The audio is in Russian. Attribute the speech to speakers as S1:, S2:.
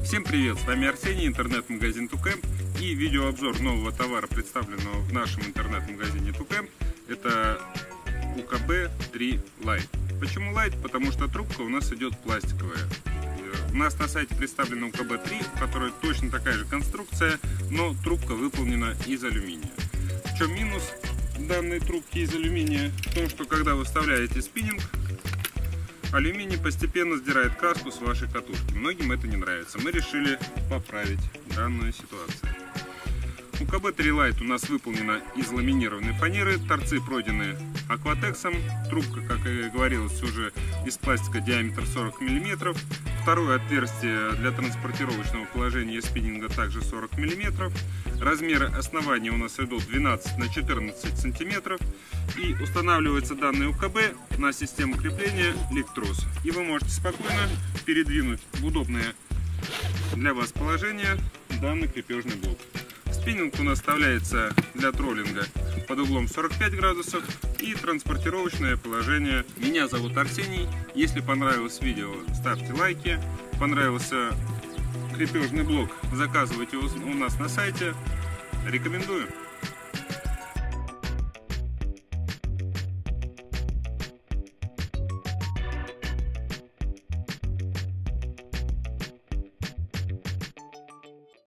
S1: Всем привет, с вами Арсений, интернет-магазин Tucamp и видеообзор нового товара, представленного в нашем интернет-магазине Tucamp. Это УКБ-3 Lite. Почему Lite? Потому что трубка у нас идет пластиковая. У нас на сайте представлена УКБ-3, в которой точно такая же конструкция, но трубка выполнена из алюминия. В чем минус данной трубки из алюминия? В том, что когда вы вставляете спиннинг, алюминий постепенно сдирает краску с вашей катушки. Многим это не нравится. Мы решили поправить данную ситуацию. УКБ-3 Lite у нас выполнена из ламинированной фанеры. Торцы пройдены акватексом. Трубка, как и говорилось, уже из пластика, диаметр 40 мм. Второе отверстие для транспортировочного положения спиннинга также 40 мм. Размеры основания у нас идут 12 на 14 см. И устанавливается данный УКБ на систему крепления лик-трос. И вы можете спокойно передвинуть в удобное для вас положение данный крепежный блок. Спиннинг у нас вставляется для троллинга под углом 45 градусов и транспортировочное положение. Меня зовут Арсений. Если понравилось видео, ставьте лайки. Понравился крепежный блок, заказывайте у нас на сайте. Рекомендую.